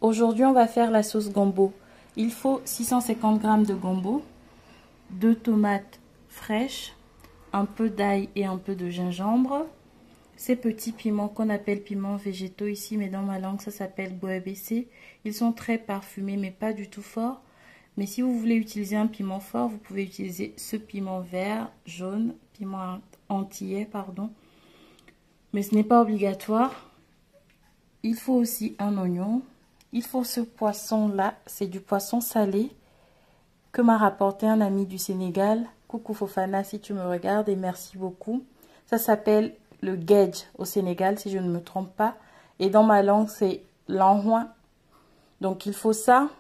Aujourd'hui, on va faire la sauce gombo. Il faut 650 g de gombo, 2 tomates fraîches, un peu d'ail et un peu de gingembre. Ces petits piments qu'on appelle piments végétaux ici, mais dans ma langue, ça s'appelle boabc. Ils sont très parfumés, mais pas du tout forts. Mais si vous voulez utiliser un piment fort, vous pouvez utiliser ce piment vert, jaune, piment antillais, pardon. Mais ce n'est pas obligatoire. Il faut aussi un oignon. Il faut ce poisson-là, c'est du poisson salé que m'a rapporté un ami du Sénégal. Coucou Fofana si tu me regardes et merci beaucoup. Ça s'appelle le guedj au Sénégal si je ne me trompe pas. Et dans ma langue c'est l'anhouin. Donc il faut ça.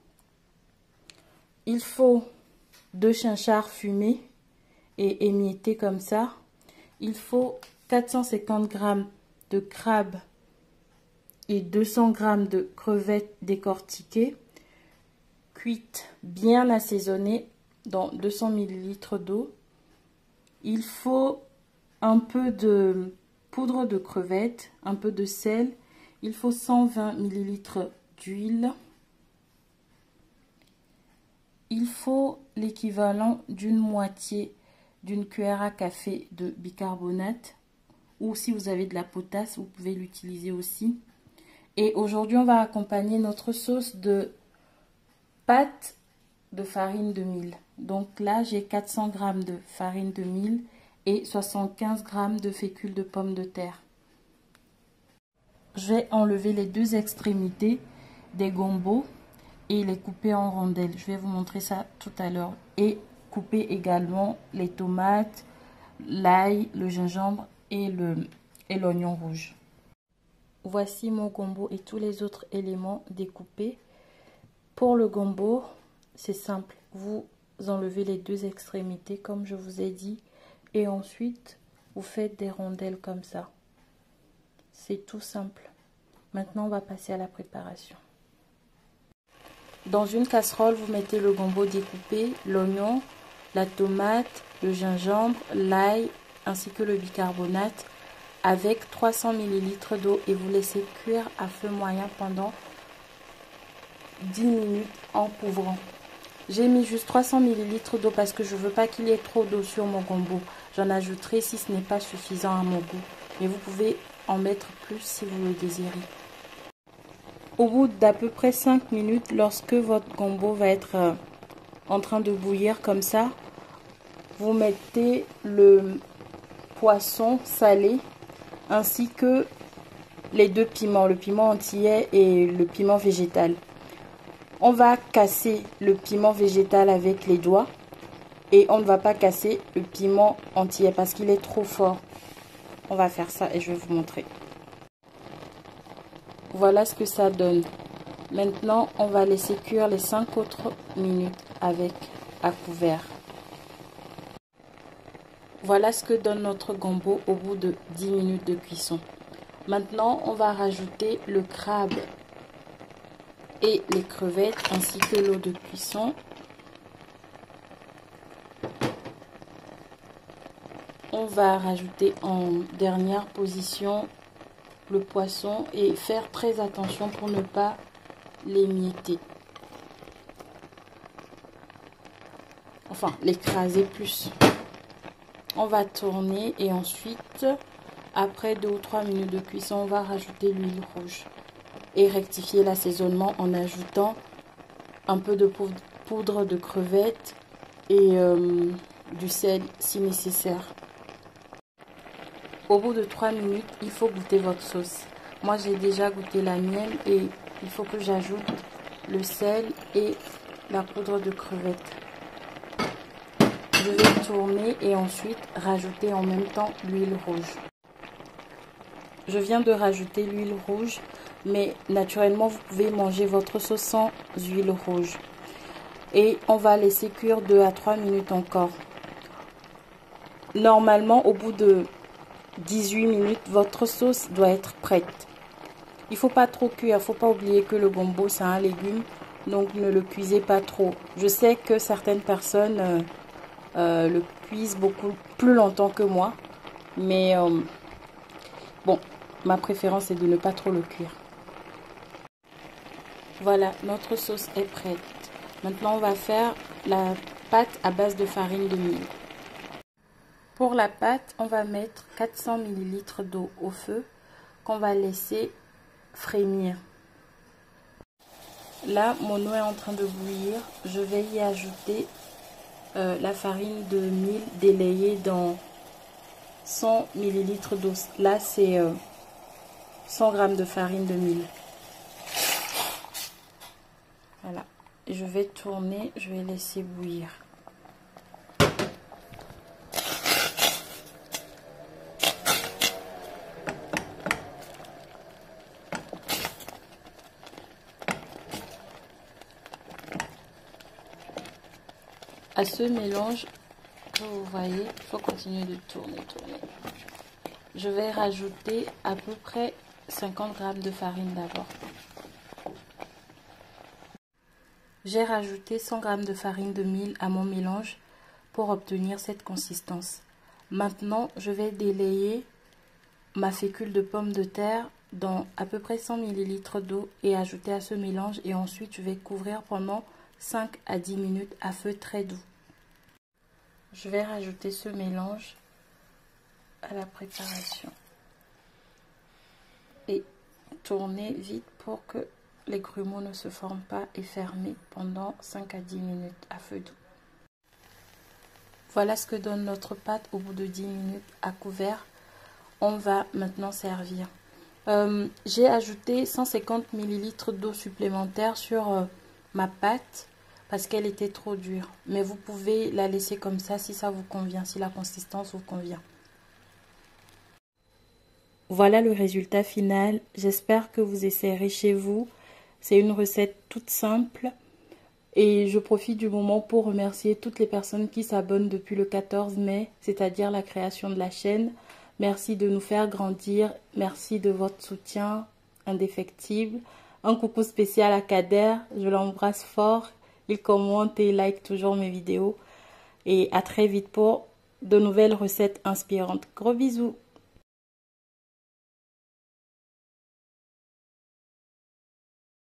Il faut 2 chinchards fumés et émiettés comme ça. Il faut 450 g de crabe et 200 g de crevettes décortiquées, cuites bien assaisonnées dans 200 ml d'eau. Il faut un peu de poudre de crevettes, un peu de sel. Il faut 120 ml d'huile. Il faut l'équivalent d'une moitié d'une cuillère à café de bicarbonate. Ou si vous avez de la potasse, vous pouvez l'utiliser aussi. Et aujourd'hui, on va accompagner notre sauce de pâte de farine de mil. Donc là, j'ai 400 g de farine de mil et 75 g de fécule de pommes de terre. Je vais enlever les 2 extrémités des gombos et les couper en rondelles. Je vais vous montrer ça tout à l'heure. Et couper également les tomates, l'ail, le gingembre et l'oignon rouge. Voici mon gombo et tous les autres éléments découpés. Pour le gombo, c'est simple. Vous enlevez les 2 extrémités comme je vous ai dit. Et ensuite, vous faites des rondelles comme ça. C'est tout simple. Maintenant, on va passer à la préparation. Dans une casserole, vous mettez le gombo découpé, l'oignon, la tomate, le gingembre, l'ail ainsi que le bicarbonate avec 300 ml d'eau et vous laissez cuire à feu moyen pendant 10 minutes en couvrant. J'ai mis juste 300 ml d'eau parce que je ne veux pas qu'il y ait trop d'eau sur mon gombo. J'en ajouterai si ce n'est pas suffisant à mon goût. Mais vous pouvez en mettre plus si vous le désirez. Au bout d'à peu près 5 minutes, lorsque votre gombo va être en train de bouillir comme ça, vous mettez le poisson salé ainsi que les 2 piments, le piment antillais et le piment végétal. On va casser le piment végétal avec les doigts et on ne va pas casser le piment antillais parce qu'il est trop fort. On va faire ça et je vais vous montrer. Voilà ce que ça donne. Maintenant, on va laisser cuire les 5 autres minutes avec à couvert. Voilà ce que donne notre gombo au bout de 10 minutes de cuisson. Maintenant, on va rajouter le crabe et les crevettes ainsi que l'eau de cuisson. On va rajouter en dernière position le poisson et faire très attention pour ne pas l'émietter. Enfin, l'écraser plus. On va tourner et ensuite, après 2 ou 3 minutes de cuisson, on va rajouter l'huile rouge. Et rectifier l'assaisonnement en ajoutant un peu de poudre de crevettes et du sel si nécessaire. Au bout de 3 minutes, il faut goûter votre sauce. Moi, j'ai déjà goûté la mienne et il faut que j'ajoute le sel et la poudre de crevettes. Je vais tourner et ensuite rajouter en même temps l'huile rouge. Je viens de rajouter l'huile rouge, mais naturellement, vous pouvez manger votre sauce sans huile rouge. Et on va laisser cuire 2 à 3 minutes encore. Normalement, au bout de 18 minutes, votre sauce doit être prête. Il ne faut pas trop cuire, il ne faut pas oublier que le gombo, c'est un légume, donc ne le cuisez pas trop. Je sais que certaines personnes le cuisent beaucoup plus longtemps que moi, mais bon, ma préférence est de ne pas trop le cuire. Voilà, notre sauce est prête. Maintenant, on va faire la pâte à base de farine de mil. Pour la pâte, on va mettre 400 ml d'eau au feu qu'on va laisser frémir. Là, mon eau est en train de bouillir. Je vais y ajouter la farine de mil délayée dans 100 ml d'eau. Là, c'est 100 g de farine de mil. Voilà. Je vais tourner, je vais laisser bouillir. À ce mélange que vous voyez, il faut continuer de tourner. Je vais rajouter à peu près 50 g de farine d'abord. J'ai rajouté 100 g de farine de mil à mon mélange pour obtenir cette consistance. Maintenant, je vais délayer ma fécule de pommes de terre dans à peu près 100 ml d'eau et ajouter à ce mélange. Et ensuite, je vais couvrir pendant 5 à 10 minutes à feu très doux. Je vais rajouter ce mélange à la préparation et tourner vite pour que les grumeaux ne se forment pas et fermer pendant 5 à 10 minutes à feu doux. Voilà ce que donne notre pâte au bout de 10 minutes à couvert. On va maintenant servir. J'ai ajouté 150 ml d'eau supplémentaire sur ma pâte parce qu'elle était trop dure. Mais vous pouvez la laisser comme ça si ça vous convient, si la consistance vous convient. Voilà le résultat final. J'espère que vous essayerez chez vous. C'est une recette toute simple. Et je profite du moment pour remercier toutes les personnes qui s'abonnent depuis le 14 mai, c'est-à-dire la création de la chaîne. Merci de nous faire grandir. Merci de votre soutien indéfectible. Un coucou spécial à Kader. Je l'embrasse fort. Il commente et like toujours mes vidéos. Et à très vite pour de nouvelles recettes inspirantes. Gros bisous.